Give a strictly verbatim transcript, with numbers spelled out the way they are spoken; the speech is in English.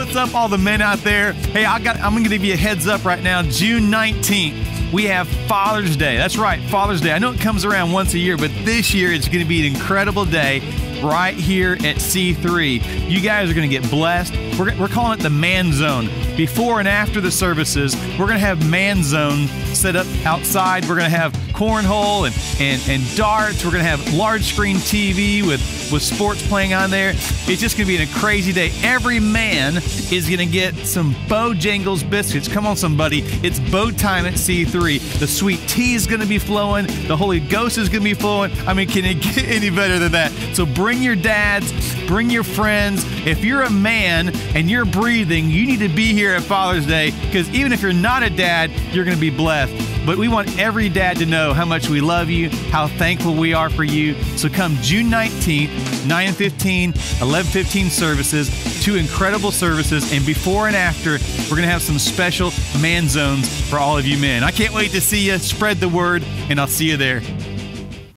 What's up, all the men out there? Hey, I got, I'm going to give you a heads up right now. June nineteenth, we have Father's Day. That's right, Father's Day. I know it comes around once a year, but this year it's going to be an incredible day right here at C three. You guys are going to get blessed. We're, we're calling it the Man Zone. Before and after the services, we're going to have Man Zone set up outside. We're going to have cornhole and, and, and darts. We're going to have large screen T V with, with sports playing on there. It's just going to be a crazy day. Every man is going to get some Bojangles biscuits. Come on, somebody. It's bow time at C three. The sweet tea is going to be flowing. The Holy Ghost is going to be flowing. I mean, can it get any better than that? So bring your dads, bring your friends. If you're a man and you're breathing, you need to be here at Father's Day, because even if you're not a dad, you're going to be blessed. But we want every dad to know how much we love you, how thankful we are for you. So come June nineteenth, nine fifteen, eleven fifteen services, two incredible services, and before and after, we're going to have some special man zones for all of you men. I can't wait to see you. Spread the word, and I'll see you there.